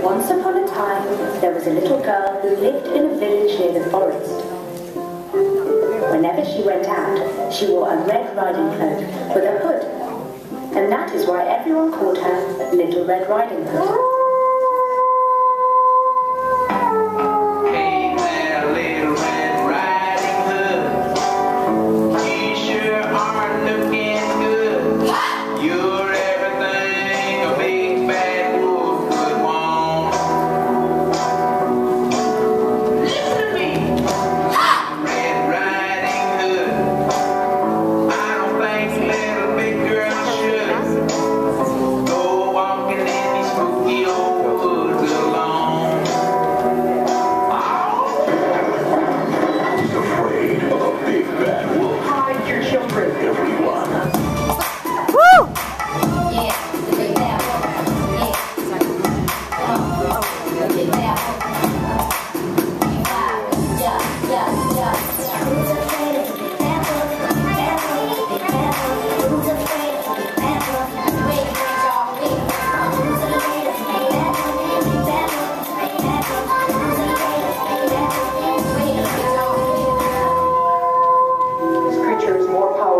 Once upon a time, there was a little girl who lived in a village near the forest. Whenever she went out, she wore a red riding cloak with a hood, and that is why everyone called her Little Red Riding Hood.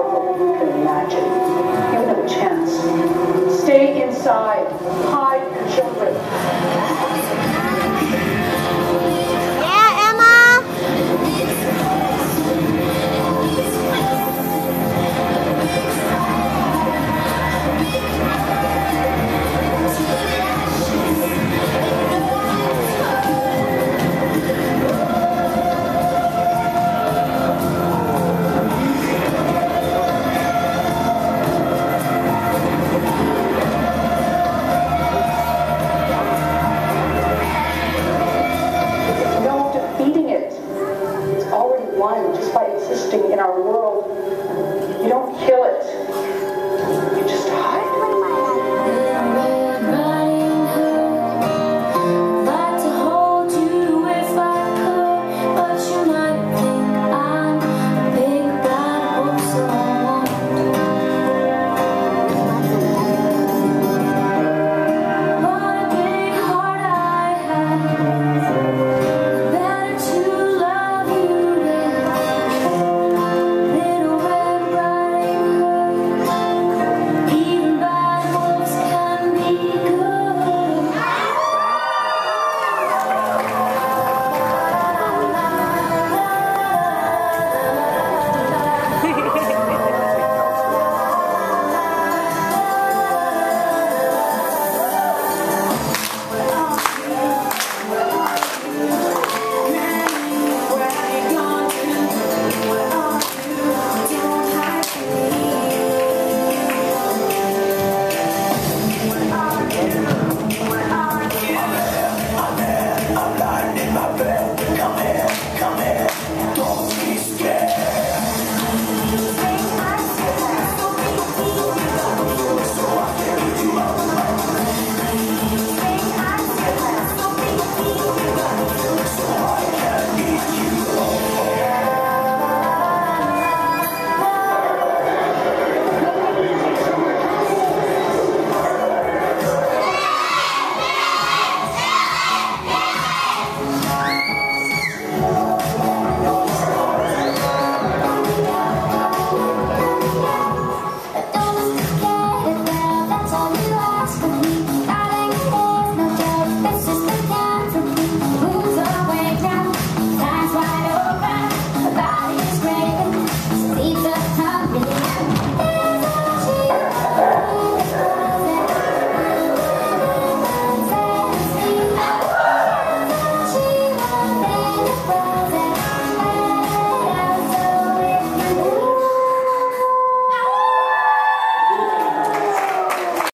Stay inside. Hide your